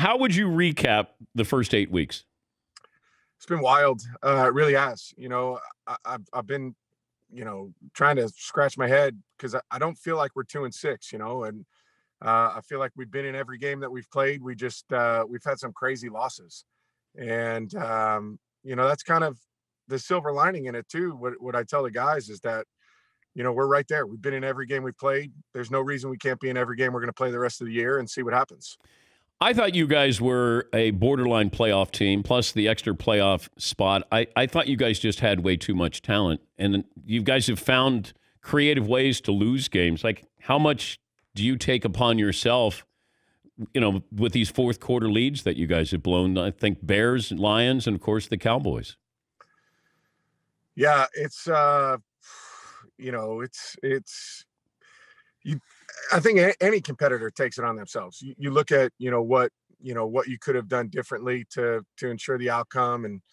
How would you recap the first 8 weeks? It's been wild. It really has. I've been, trying to scratch my head because I don't feel like we're 2-6. And I feel like we've been in every game that we've played. We've had some crazy losses, and that's kind of the silver lining in it too. What I tell the guys is that we're right there. We've been in every game we've played. There's no reason we can't be in every game we're going to play the rest of the year and see what happens. I thought you guys were a borderline playoff team, plus the extra playoff spot. I thought you guys just had way too much talent, and you guys have found creative ways to lose games. Like, how much do you take upon yourself, with these fourth quarter leads that you guys have blown? I think Bears, Lions, and, of course, the Cowboys. Yeah, it's you. I think any competitor takes it on themselves. You look at what you could have done differently to ensure the outcome, and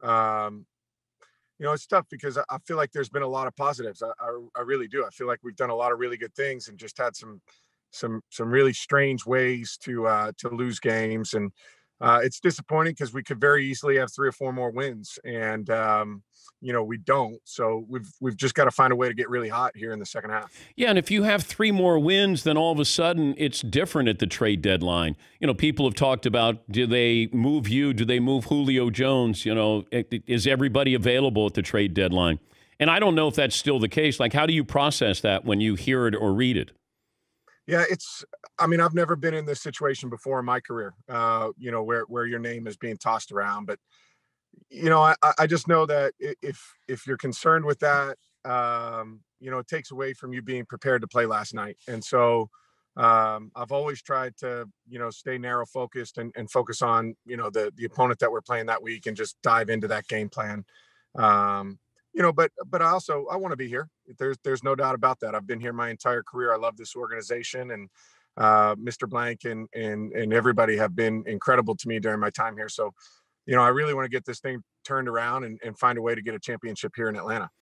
it's tough because I feel like there's been a lot of positives. I really do. I feel like we've done a lot of really good things and just had some really strange ways to lose games, and it's disappointing because we could very easily have 3 or 4 more wins, and we don't. So we've just got to find a way to get really hot here in the second half. Yeah, and if you have 3 more wins, then all of a sudden it's different at the trade deadline. People have talked about, do they move you? Do they move Julio Jones? Is everybody available at the trade deadline? And I don't know if that's still the case. Like, how do you process that when you hear it or read it? Yeah, I've never been in this situation before in my career, where your name is being tossed around. But, I just know that if you're concerned with that, it takes away from you being prepared to play last night. And so I've always tried to, stay narrow focused and focus on, the opponent that we're playing that week and just dive into that game plan. But I want to be here. There's no doubt about that. I've been here my entire career. I love this organization, and Mr. Blank and everybody have been incredible to me during my time here. So, I really want to get this thing turned around and find a way to get a championship here in Atlanta.